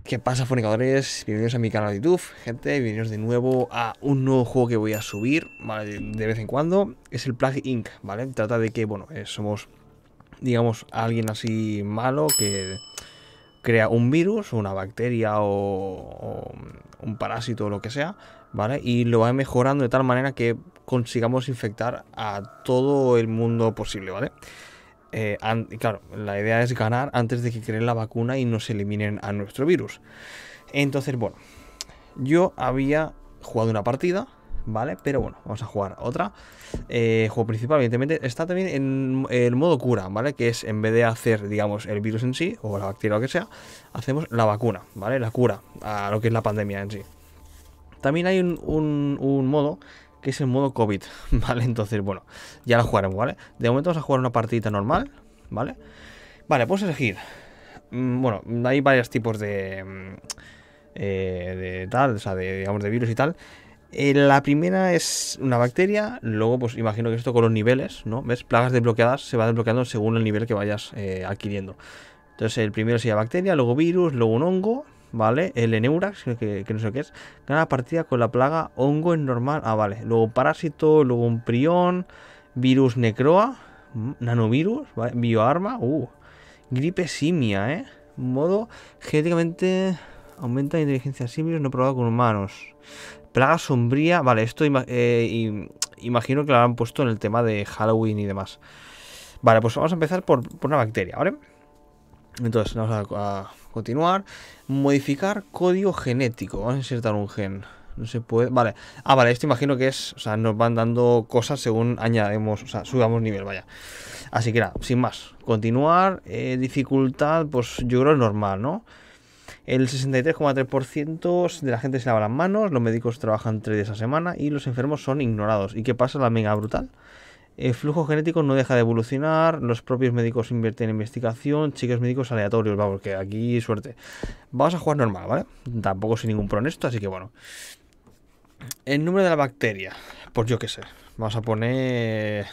¿Qué pasa, fornicadores? Bienvenidos a mi canal de YouTube, gente. Bienvenidos de nuevo a un nuevo juego que voy a subir, ¿vale? De vez en cuando. Es el Plague Inc., ¿vale? Trata de que, bueno, somos, digamos, alguien así malo que crea un virus, una bacteria o un parásito o lo que sea, ¿vale? Y lo va mejorando de tal manera que consigamos infectar a todo el mundo posible, ¿vale? Claro, la idea es ganar antes de que creen la vacuna y nos eliminen a nuestro virus. Entonces, bueno, yo había jugado una partida, ¿vale? Pero bueno, vamos a jugar otra. Juego principal, evidentemente, está también en el modo cura, ¿vale? Que es, en vez de hacer, digamos, el virus en sí, o la bacteria o lo que sea, hacemos la vacuna, ¿vale? La cura a lo que es la pandemia en sí. También hay un modo que es el modo COVID, ¿vale? Entonces, bueno, ya lo jugaremos, ¿vale? De momento vamos a jugar una partidita normal, ¿vale? Vale, puedes elegir. Bueno, hay varios tipos de tal, o sea, digamos, de virus y tal. La primera es una bacteria, luego pues imagino que esto con los niveles, ¿no? ¿Ves? Plagas desbloqueadas se va desbloqueando según el nivel que vayas adquiriendo. Entonces el primero sería bacteria, luego virus, luego un hongo, ¿vale? El Eneurax, que no sé qué es. Gana la partida con la plaga hongo en normal. Ah, vale. Luego parásito, luego un prión, virus necroa, nanovirus, ¿vale? Bioarma, gripe simia, ¿eh? Modo genéticamente aumenta la inteligencia simios no probado con humanos. Plaga sombría, vale, esto imagino que lo habrán puesto en el tema de Halloween y demás. Vale, pues vamos a empezar por una bacteria, ¿vale? Entonces, vamos a continuar. Modificar código genético. Vamos a insertar un gen. No se puede. Vale. Ah, vale, esto imagino que es. O sea, nos van dando cosas según añadimos. O sea, subamos nivel, vaya. Así que nada, sin más. Continuar. Dificultad, pues yo creo es normal, ¿no? El 63,3% de la gente se lava las manos. Los médicos trabajan 3 días a semana. Y los enfermos son ignorados. ¿Y qué pasa? La mega brutal. El flujo genético no deja de evolucionar. Los propios médicos invierten en investigación. Chicos médicos aleatorios. Vamos, que aquí suerte. Vamos a jugar normal, ¿vale? Tampoco soy ningún pro en esto, así que bueno. El número de la bacteria. Pues yo qué sé. Vamos a poner...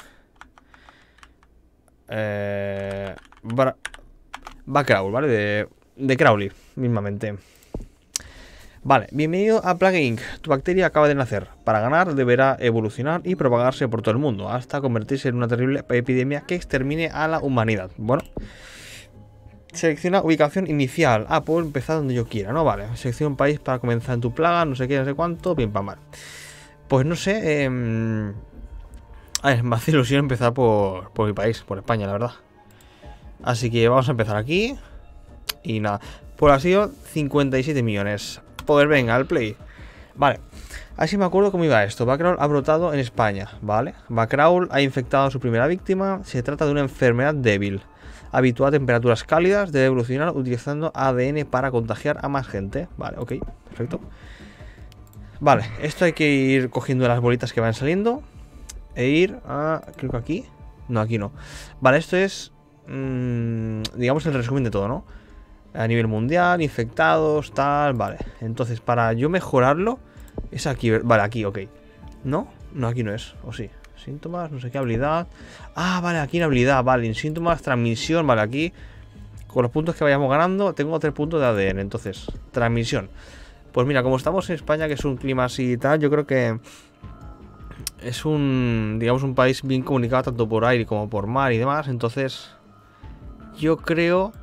Backrawl, ¿vale? De Crowley, mismamente. Vale, bienvenido a Plague Inc. Tu bacteria acaba de nacer. Para ganar deberá evolucionar y propagarse por todo el mundo, hasta convertirse en una terrible epidemia que extermine a la humanidad. Bueno, selecciona ubicación inicial. Ah, puedo empezar donde yo quiera, ¿no? Vale, selecciona un país para comenzar en tu plaga, no sé qué, no sé cuánto, bien, pam, vale. Pues no sé, a ver, me hace ilusión empezar por mi país, por España, la verdad. Así que vamos a empezar aquí. Y nada, pues ha sido 57 millones. Pues venga, al play. Vale, así me acuerdo cómo iba esto. Backrawl ha brotado en España, ¿vale? Backrawl ha infectado a su primera víctima. Se trata de una enfermedad débil, habituada a temperaturas cálidas. Debe evolucionar utilizando ADN para contagiar a más gente. Vale, ok, perfecto. Vale, esto hay que ir cogiendo las bolitas que van saliendo e ir a... creo que aquí. No, aquí no. Vale, esto es... digamos el resumen de todo, ¿no? A nivel mundial, infectados, tal, vale. Entonces, para yo mejorarlo, es aquí, vale, aquí, ok. ¿No? No, aquí no es, o sí. Síntomas, no sé qué, habilidad. Ah, vale, aquí en habilidad, vale. En síntomas, transmisión, vale, aquí. Con los puntos que vayamos ganando, tengo 3 puntos de ADN. Entonces, transmisión. Pues mira, como estamos en España, que es un clima así y tal, yo creo que es un, digamos, un país bien comunicado tanto por aire como por mar y demás. Entonces, yo creo...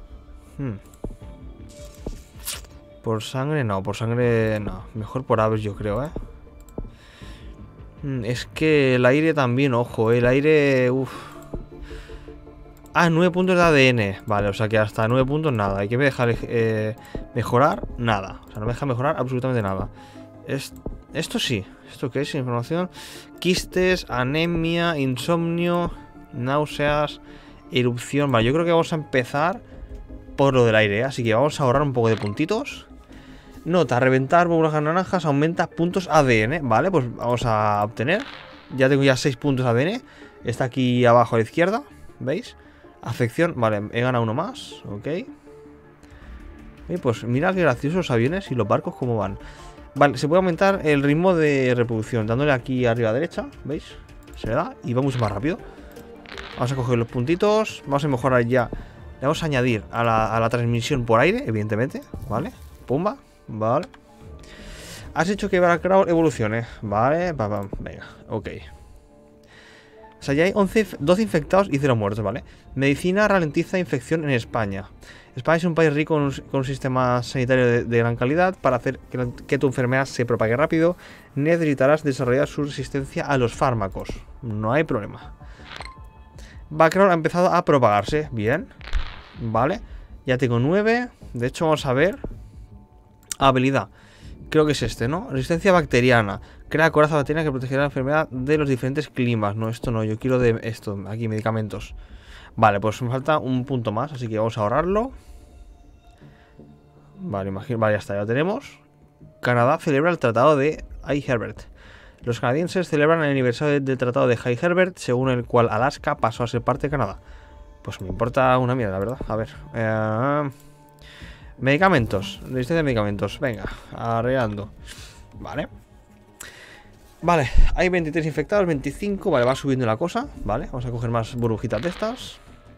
por sangre no, mejor por aves yo creo, es que el aire también, ojo, el aire, Ah, 9 puntos de ADN, vale, o sea que hasta 9 puntos nada, hay que dejar mejorar, nada, o sea, no me deja mejorar absolutamente nada. Esto sí, ¿esto qué es? Información, quistes, anemia, insomnio, náuseas, erupción, vale, yo creo que vamos a empezar por lo del aire, así que vamos a ahorrar un poco de puntitos. Nota, reventar burbujas naranjas aumenta puntos ADN, vale, pues vamos a obtener. Ya tengo ya 6 puntos ADN. Está aquí abajo a la izquierda, ¿veis? Afección, vale, he ganado uno más, ok. Y pues mira qué graciosos los aviones y los barcos cómo van. Vale, se puede aumentar el ritmo de reproducción dándole aquí arriba a derecha, ¿veis? Se le da y va mucho más rápido. Vamos a coger los puntitos, vamos a mejorar ya Le vamos a añadir a la transmisión por aire, evidentemente, ¿vale? Pumba, vale. Has hecho que Baracrow evolucione, ¿vale? Venga, ok. O sea, ya hay 12 infectados y 0 muertos, ¿vale? Medicina ralentiza infección en España. España es un país rico con un sistema sanitario de gran calidad. Para hacer que tu enfermedad se propague rápido, necesitarás desarrollar su resistencia a los fármacos. No hay problema. Baracrow ha empezado a propagarse. Bien. Vale. Ya tengo 9. De hecho, vamos a ver. Habilidad. Creo que es este, ¿no? Resistencia bacteriana. Crea coraza bacteriana que protegerá la enfermedad de los diferentes climas. No, esto no. Yo quiero de esto. Aquí, medicamentos. Vale, pues me falta un punto más. Así que vamos a ahorrarlo. Vale, vale, ya está. Ya lo tenemos. Canadá celebra el tratado de High Herbert. Los canadienses celebran el aniversario del tratado de High Herbert, según el cual Alaska pasó a ser parte de Canadá. Pues me importa una mierda, la verdad. A ver. Medicamentos. Resistencia de medicamentos. Venga, arreglando. Vale. Vale, hay 23 infectados, 25. Vale, va subiendo la cosa. Vale, vamos a coger más burbujitas de estas.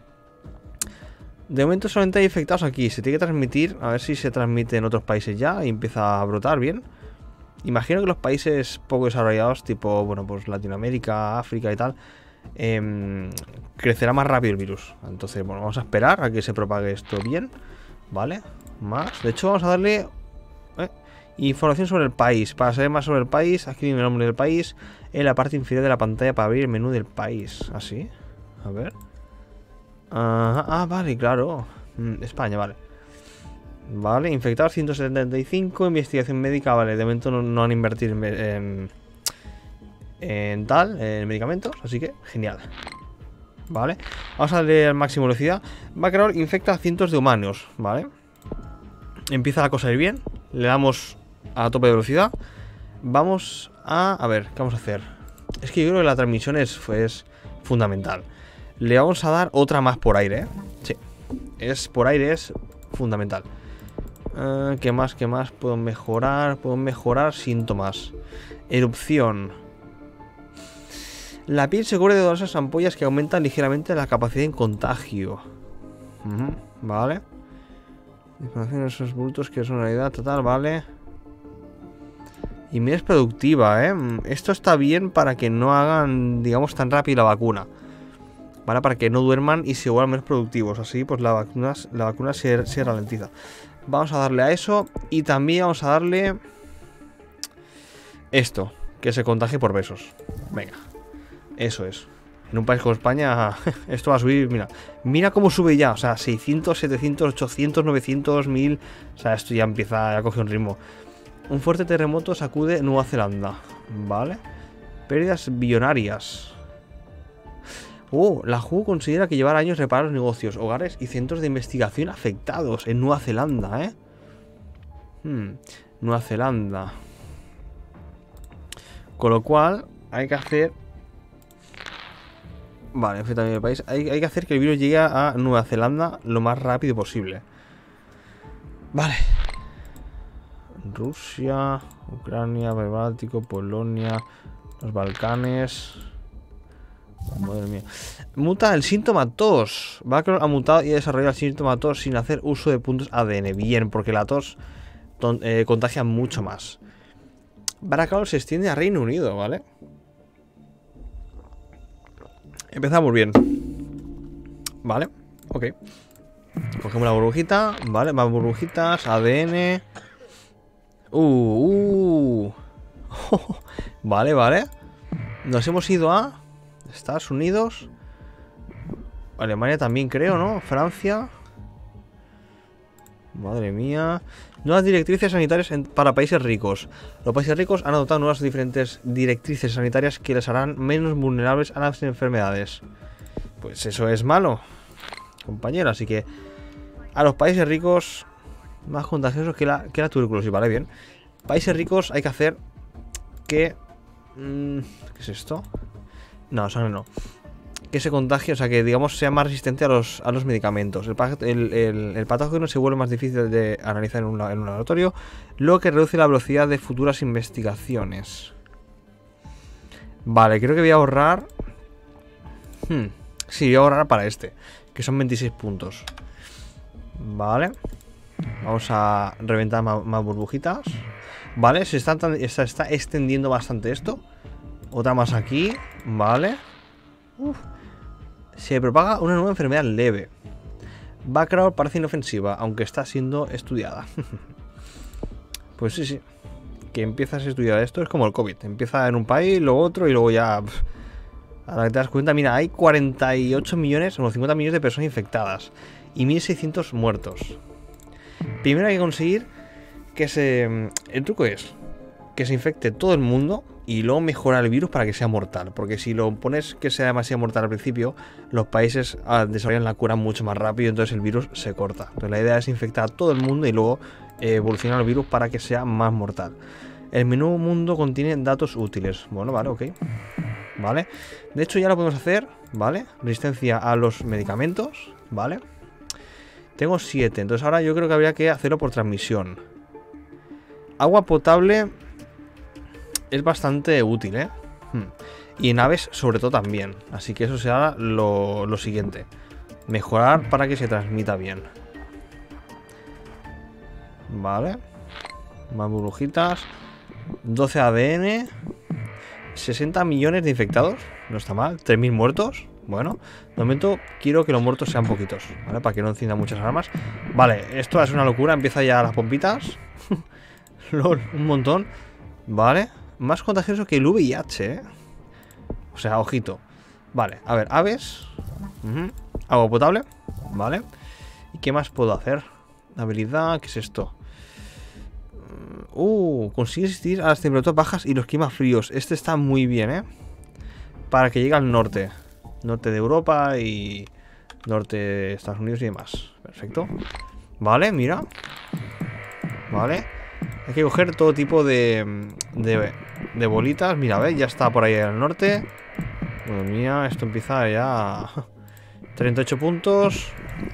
De momento solamente hay infectados aquí. Se tiene que transmitir. A ver si se transmite en otros países ya y empieza a brotar bien. Imagino que los países poco desarrollados, tipo, bueno, pues Latinoamérica, África y tal, crecerá más rápido el virus. Entonces, bueno, vamos a esperar a que se propague esto bien. Vale, más. De hecho, vamos a darle información sobre el país. Para saber más sobre el país, aquí viene el nombre del país en la parte inferior de la pantalla para abrir el menú del país. Así. A ver. Vale, claro. España, vale. Vale, infectados 175. Investigación médica, vale. De momento no van a invertir en medicamentos. Así que, genial. Vale, vamos a darle al máximo velocidad. Baracrow infecta a cientos de humanos. Vale. Empieza la cosa a ir bien. Le damos a tope de velocidad. Vamos a ver, ¿qué vamos a hacer? Es que yo creo que la transmisión es fundamental. Le vamos a dar otra más por aire, ¿eh? Sí, por aire es fundamental. ¿Qué más? ¿Qué más? Puedo mejorar síntomas. Erupción. La piel se cubre de dolorosas ampollas que aumentan ligeramente la capacidad en contagio. Vale. Información de esos bultos que son realidad total, vale. Y mira, es productiva, ¿eh? Esto está bien para que no hagan, digamos, tan rápido la vacuna. ¿Vale? Para que no duerman y se vuelvan menos productivos. Así, pues la vacuna se ralentiza. Vamos a darle a eso. Y también vamos a darle esto, que se contagie por besos. Venga. Eso es. En un país como España, esto va a subir, mira cómo sube ya. O sea, 600, 700, 800, 900, 1000. O sea, esto ya empieza a coger un ritmo. Un fuerte terremoto sacude Nueva Zelanda. Vale. Pérdidas billonarias. La WHO considera que llevará años reparar los negocios, hogares y centros de investigación afectados en Nueva Zelanda, ¿eh? Nueva Zelanda. Con lo cual, hay que hacer... Vale, en fin, también el país. Hay que hacer que el virus llegue a Nueva Zelanda lo más rápido posible. Vale. Rusia, Ucrania, Báltico, Polonia, los Balcanes. Madre mía. Muta el síntoma tos. Baracrow ha mutado y ha desarrollado el síntoma tos sin hacer uso de puntos ADN. Bien, porque la tos contagia mucho más. Baracrow se extiende a Reino Unido, ¿vale? Empezamos bien. Vale, ok. Cogemos la burbujita. Vale, más burbujitas. ADN. Vale, vale. Nos hemos ido a Estados Unidos. Alemania también creo, ¿no? Francia. Madre mía. Nuevas directrices sanitarias para países ricos. Los países ricos han adoptado nuevas diferentes directrices sanitarias que les harán menos vulnerables a las enfermedades. Pues eso es malo, compañero. Así que a los países ricos más contagiosos que la tuberculosis, ¿vale? Bien. Países ricos hay que hacer que... ¿qué es esto? No, sangre no. Que se contagie, o sea, que digamos sea más resistente a los medicamentos. El patógeno se vuelve más difícil de analizar en un laboratorio, lo que reduce la velocidad de futuras investigaciones. Vale, creo que voy a ahorrar... Sí, voy a ahorrar para este, que son 26 puntos. Vale. Vamos a reventar más burbujitas. Vale, se está extendiendo bastante esto. Otra más aquí. Vale. Uf. Se propaga una nueva enfermedad leve. Background parece inofensiva, aunque está siendo estudiada. Pues sí, sí. Que empiezas a estudiar esto es como el COVID. Empieza en un país, luego otro y luego ya... Ahora que te das cuenta, mira, hay 48 millones o 50 millones de personas infectadas y 1600 muertos. Primero hay que conseguir que se... El truco es que se infecte todo el mundo y luego mejorar el virus para que sea mortal. Porque si lo pones que sea demasiado mortal al principio, los países desarrollan la cura mucho más rápido y entonces el virus se corta. Entonces la idea es infectar a todo el mundo y luego evolucionar el virus para que sea más mortal. El menú mundo contiene datos útiles. Bueno, vale, ok. Vale. De hecho ya lo podemos hacer, ¿vale? Resistencia a los medicamentos, ¿vale? Tengo 7, entonces ahora yo creo que habría que hacerlo por transmisión. Agua potable es bastante útil, ¿eh? Y en aves sobre todo también. Así que eso será lo siguiente. Mejorar para que se transmita bien. Vale. Más burbujitas. 12 ADN. 60 millones de infectados. No está mal. 3000 muertos. Bueno, de momento quiero que los muertos sean poquitos, ¿vale? Para que no enciendan muchas armas. Vale, esto es una locura. Empieza ya las pompitas. LOL, un montón. Vale. Más contagioso que el VIH, ¿eh? O sea, ojito. Vale, a ver, aves. Agua potable. Vale. ¿Y qué más puedo hacer? Habilidad, ¿qué es esto? Consigue resistir a las temperaturas bajas y los climas fríos. Este está muy bien, ¿eh? Para que llegue al norte. Norte de Europa y norte de Estados Unidos y demás. Perfecto. Vale, mira. Vale. Hay que coger todo tipo de bolitas. Mira, ¿ves? Ya está por ahí en el norte. Madre mía, esto empieza ya... 38 puntos.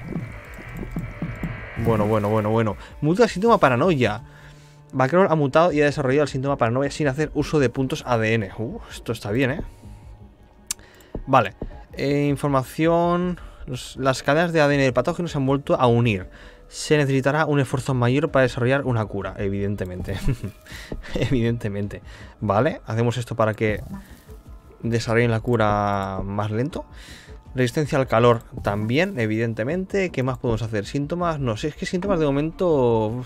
Bueno. Muta el síntoma paranoia. Background ha mutado y ha desarrollado el síntoma paranoia sin hacer uso de puntos ADN. Esto está bien, ¿eh? Vale. Información... Las cadenas de ADN del patógeno se han vuelto a unir. Se necesitará un esfuerzo mayor para desarrollar una cura, evidentemente. Evidentemente. Vale, hacemos esto para que desarrollen la cura más lento. Resistencia al calor también, evidentemente. ¿Qué más podemos hacer? Síntomas, no sé, es que síntomas de momento...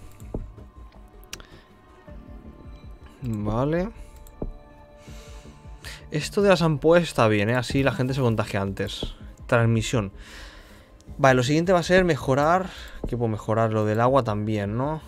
Vale. Esto de las ampollas está bien, ¿eh? Así la gente se contagia antes. Transmisión. Vale, lo siguiente va a ser mejorar... ¿Qué puedo mejorar? Lo del agua también, ¿no?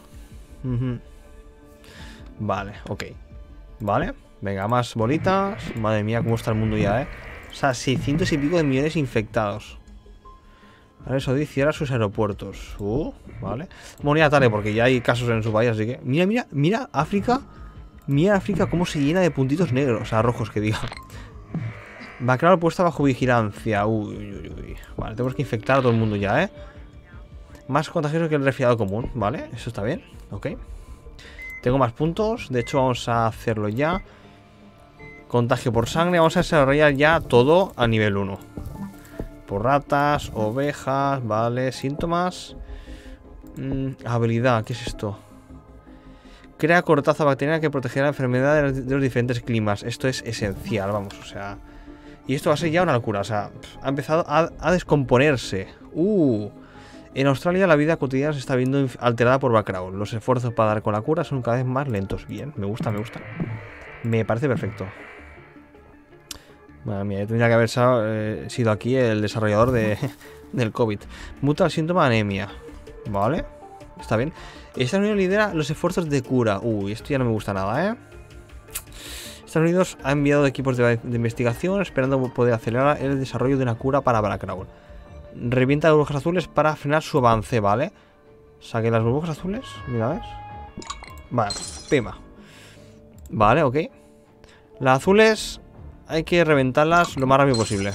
Vale, ok. Vale, venga, más bolitas. Madre mía, cómo está el mundo ya, ¿eh? O sea, 600 y pico de millones infectados. Arabia Saudí cierra sus aeropuertos. Vale. Bueno, ya tarde porque ya hay casos en su país, así que... Mira, África. Mira África cómo se llena de puntitos negros. O sea, rojos, que diga. Background puesta bajo vigilancia. Vale, tenemos que infectar a todo el mundo ya, ¿eh? Más contagioso que el resfriado común. Vale, eso está bien. Ok. Tengo más puntos. De hecho, vamos a hacerlo ya. Contagio por sangre. Vamos a desarrollar ya todo a nivel 1. Por ratas, ovejas. Vale, síntomas. Habilidad, ¿qué es esto? Crea cortaza bacteriana que protegerá la enfermedad de los diferentes climas. Esto es esencial, vamos, o sea... Y esto va a ser ya una locura, o sea, ha empezado a descomponerse. En Australia la vida cotidiana se está viendo alterada por background. Los esfuerzos para dar con la cura son cada vez más lentos. Bien, me gusta. Me parece perfecto. Madre mía, tendría que haber sido aquí el desarrollador del COVID. Muta el síntoma anemia. Vale, está bien. Estados Unidos lidera los esfuerzos de cura. Esto ya no me gusta nada, ¿eh? Estados Unidos ha enviado equipos de investigación esperando poder acelerar el desarrollo de una cura para background. Revienta burbujas azules para frenar su avance, ¿vale? Saque las burbujas azules, mira, ¿ves? Vale, pima. Vale, ok. Las azules hay que reventarlas lo más rápido posible.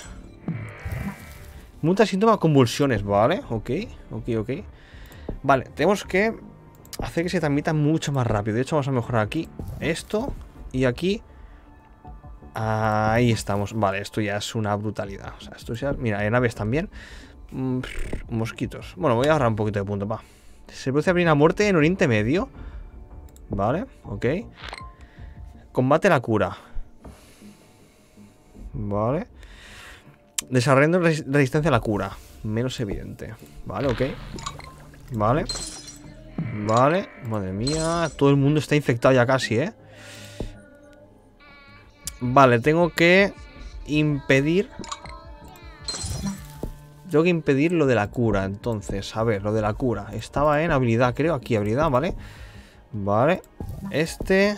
Muta síntoma convulsiones, ¿vale? Ok. Vale, tenemos que hacer que se transmita mucho más rápido. De hecho, vamos a mejorar aquí esto y aquí. Ahí estamos. Vale, esto ya es una brutalidad. O sea, esto ya... Mira, en aves también. Mosquitos. Bueno, voy a ahorrar un poquito de puntos, va. Se produce la primera muerte en Oriente Medio. Vale, ok. Combate la cura. Vale. Desarrollando resistencia a la cura. Menos evidente. Vale, ok. Vale. Vale. Madre mía. Todo el mundo está infectado ya casi, ¿eh? Vale, tengo que impedir... Tengo que impedir lo de la cura. Entonces, a ver, lo de la cura. Estaba en habilidad, creo. Aquí, habilidad, ¿vale? Vale. Este.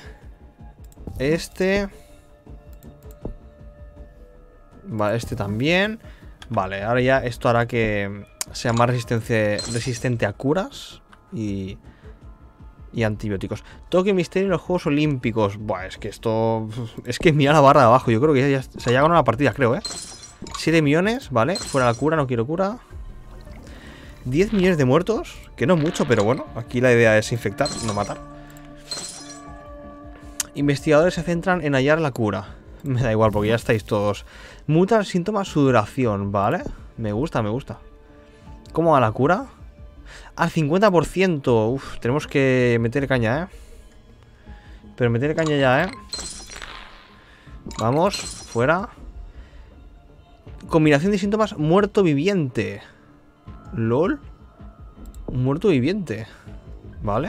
Vale, este también. Vale, ahora ya esto hará que sea más resistente a curas y antibióticos. Toque misterio en los Juegos Olímpicos. Buah, es que esto... Es que mira la barra de abajo. Yo creo que ya se ha ganado la partida, creo, ¿eh? 7 millones, vale. Fuera la cura, no quiero cura. 10 millones de muertos. Que no es mucho, pero bueno. Aquí la idea es infectar, no matar. Investigadores se centran en hallar la cura. Me da igual, porque ya estáis todos. Muta síntomas, su duración, ¿vale? Me gusta, me gusta. ¿Cómo va la cura? Al 50%. Uf, tenemos que meter caña, ¿eh? Pero meter caña ya, ¿eh? Vamos, fuera. Combinación de síntomas muerto viviente. ¿Lol? Un muerto viviente. ¿Vale?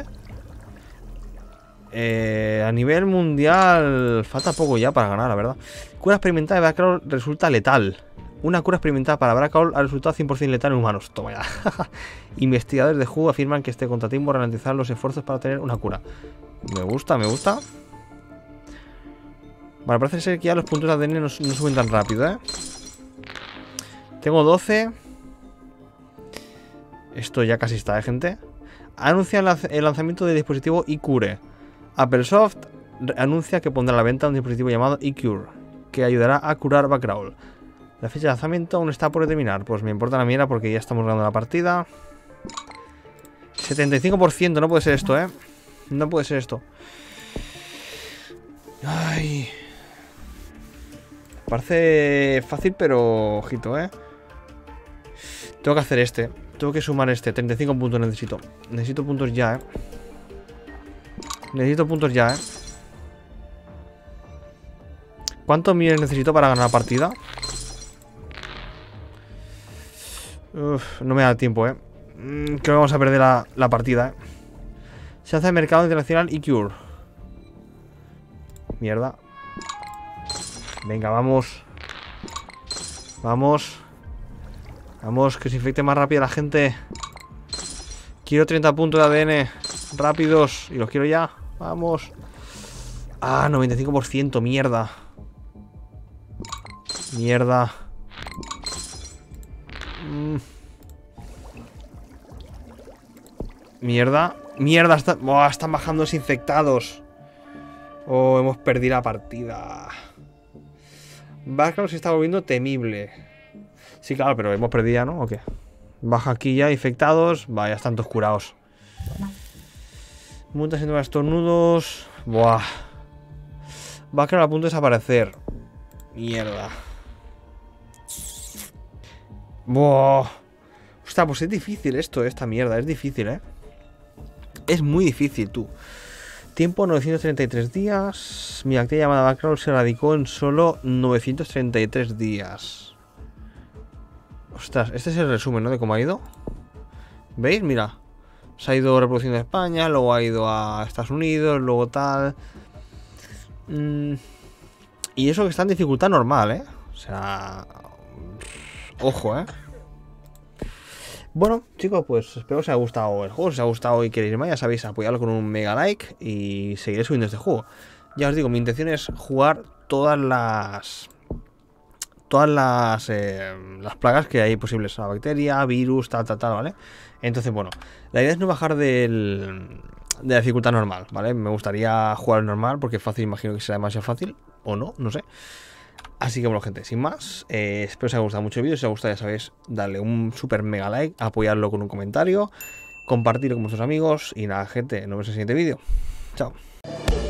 A nivel mundial falta poco ya para ganar, la verdad. Cura experimentada de Bracaol resulta letal. Una cura experimentada para Bracaol ha resultado 100% letal en humanos. Toma ya. Investigadores de juego afirman que este contratiempo ralentizará los esfuerzos para tener una cura. Me gusta, me gusta. Vale, parece ser que ya los puntos de ADN no suben tan rápido, ¿eh? Tengo 12. Esto ya casi está, ¿eh, gente? Anuncia el lanzamiento del dispositivo iCure. Applesoft anuncia que pondrá a la venta un dispositivo llamado iCure, que ayudará a curar Bracaol. La fecha de lanzamiento aún está por determinar. Pues me importa la mierda porque ya estamos ganando la partida. 75%, no puede ser esto, ¿eh? No puede ser esto. Ay. Parece fácil, pero ojito, ¿eh? Tengo que hacer este. Tengo que sumar este. 35 puntos necesito. Necesito puntos ya, ¿eh? Necesito puntos ya, ¿eh? ¿Cuántos millones necesito para ganar la partida? Uf, no me da tiempo, ¿eh? Creo que vamos a perder la partida, ¿eh? Se hace el mercado internacional iCure. Mierda. Venga, vamos. Vamos. Vamos, que se infecte más rápido la gente. Quiero 30 puntos de ADN rápidos. Y los quiero ya. Vamos. Ah, 95%. Mierda. Mierda. Mierda. Mierda. Están bajando los infectados. Oh, hemos perdido la partida. Bracaol se está volviendo temible. Sí, claro, pero hemos perdido ya, ¿no? ¿O qué? Baja aquí ya, infectados. Vaya, están todos curados. Mutas entre estornudos. Buah. Bracaol a punto de desaparecer. Mierda. Buah. Ostras, pues es difícil esto, esta mierda. Es difícil, ¿eh? Es muy difícil, tú. Tiempo 933 días. Mi bacteria llamada Bracaol se radicó en solo 933 días. Ostras, este es el resumen, ¿no? De cómo ha ido. ¿Veis? Mira. Se ha ido reproduciendo a España, luego ha ido a Estados Unidos, luego tal. Y eso que está en dificultad normal, ¿eh? O sea... Ojo, ¿eh? Bueno, chicos, pues espero que os haya gustado el juego. Si os ha gustado y queréis más, ya sabéis, apoyarlo con un mega like y seguiré subiendo este juego. Ya os digo, mi intención es jugar todas las plagas que hay posibles. La bacteria, virus, tal, ¿vale? Entonces, bueno, la idea es no bajar de la dificultad normal, ¿vale? Me gustaría jugar normal porque fácil, imagino que será demasiado fácil. O no, no sé. Así que bueno, gente, sin más, espero que os haya gustado mucho el vídeo. Si os ha gustado, ya sabéis, darle un super mega like, apoyarlo con un comentario, compartirlo con vuestros amigos. Y nada, gente, nos vemos en el siguiente vídeo. Chao.